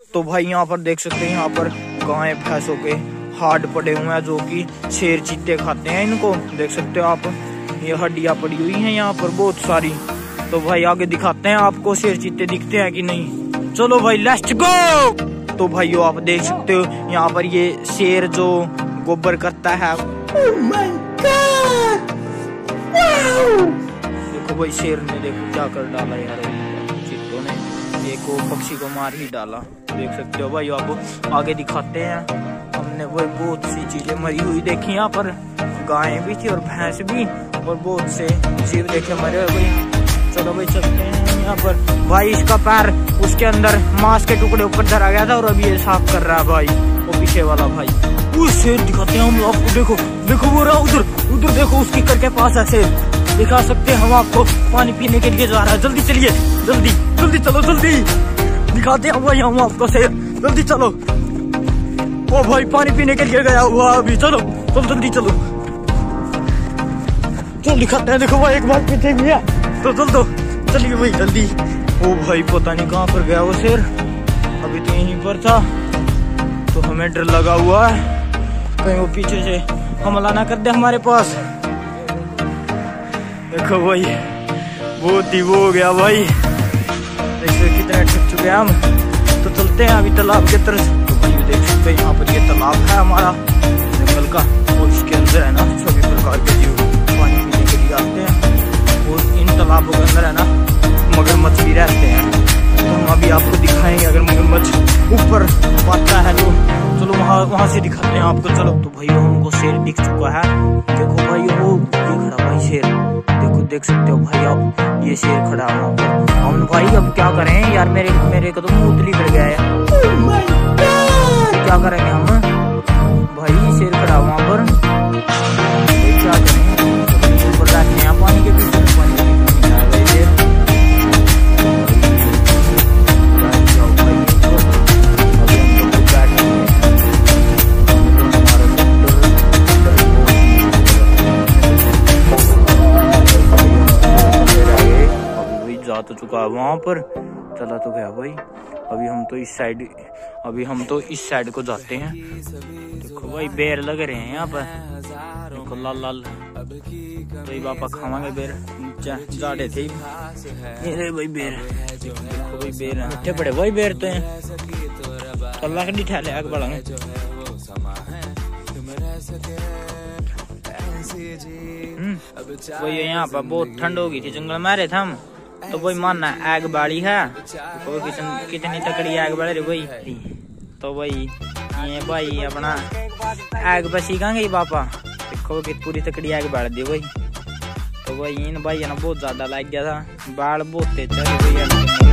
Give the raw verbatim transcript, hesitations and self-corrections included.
तो भाई यहाँ पर देख सकते हैं, यहाँ पर गाय भैंसों के हाड पड़े हुए हैं जो कि शेर चीते खाते हैं इनको। देख सकते हो आप, ये हड्डियां पड़ी हुई हैं यहाँ पर बहुत सारी। तो भाई आगे दिखाते हैं आपको शेर चीते दिखते हैं कि नहीं। चलो भाई लेट्स गो। तो भाइयों आप देख सकते हो यहाँ पर ये शेर जो गोबर करता है। oh my God! wow! देखो भाई शेर ने देखो क्या कर डाला यार, चीतों ने एक को पक्षी को मार ही डाला। देख सकते हो भाई, आपको आगे दिखाते हैं। हमने वो बहुत सी चीजें मरी हुई देखी यहाँ पर, गायें भी थी और भैंस भी और बहुत से जीव देखे मरे हुए भाई। चलो भाई चलते हैं यहाँ पर। भाई इसका पैर उसके अंदर मांस के टुकड़े ऊपर धरा गया था और अभी ये साफ कर रहा है भाई, वो पीछे वाला भाई। वो शेर दिखाते हैं हम आपको, देखो देखो वो रहा उधर, उधर देखो उसकी कर के पास है शेर, दिखा सकते हैं हम आपको। पानी पीने के लिए जा रहा है, जल्दी चलिए, जल्दी जल्दी चलो, जल्दी दिखाते हैं भाई हम आपको शेर, जल्दी चलो। ओ भाई पानी पीने के लिए गया हुआ अभी, चलो चलो जल्दी चलो, चल दिखाते हैं। देखो भाई एक बार पीछे भी है, तो चल दो, चलिए भाई जल्दी। ओ भाई पता नहीं कहाँ पर गया वो शेर, अभी तो यहीं पर था। तो हमें डर लगा हुआ है कहीं वो पीछे से हमला ना कर दे हमारे पास। देखो भाई बहुत ही वो हो गया भाई, देखो कितने ठग चुके हैं हम। तो चलते हैं अभी तालाब के तरफ। तो भाई देख सकते हैं यहाँ पर ये तालाब है हमारा जंगल का, और इसके अंदर है ना सभी प्रकार के जीव पानी पीने के लिए आते हैं। और इन तालाबों के अंदर है ना मगरमच्छ भी रहते हैं। तो हम अभी आपको दिखाएंगे, अगर मगरमच्छ ऊपर पाता है तो चलो वहाँ वहाँ से दिखाते हैं आपको। चलो तो भाई हमको शेर दिख चुका है, देखो भाई वो ये खड़ा भाई शेर, देखो देख सकते हो भाई आप, ये शेर खड़ा है वहाँ पर। हम भाई अब क्या करें यार, मेरे मेरे को तो मुंह निकल गया है। oh my God! क्या करेंगे हम भाई, शेर खड़ा वहाँ पर, क्या करें, ऊपर बैठते हैं पानी के पीछे, पानी के पीछे नहीं आया भाई शेर। तो चुका है वहां पर, चला तो गया भाई। अभी हम तो इस साइड अभी हम तो इस साइड को जाते हैं। देखो भाई बेर लग रहे हैं यहाँ पर, देखो लाल लाल, तो पापा खावांगे बेर, जाड़े थे ये भाई बेर, देखो भाई बेर मीठे पड़े भाई बेर तो हैं, अल्लाह के ठहले आग बढ़ाएंगे। वही यहाँ पर बहुत ठंड हो गई थी, जंगल में रहे थे हम, तो वही मानना आग बाड़ी है, तो कितन, कितनी तकड़ी आग बढ़ रही भाई। तो भाई ये भाई अपना आग पर सीखेंगे पापा, देखो कि पूरी तकड़ी आग बढ़ दी भाई। तो भाई इन भाई ना बहुत ज्यादा लग गया था, बाल बहुत तेज चल रही है।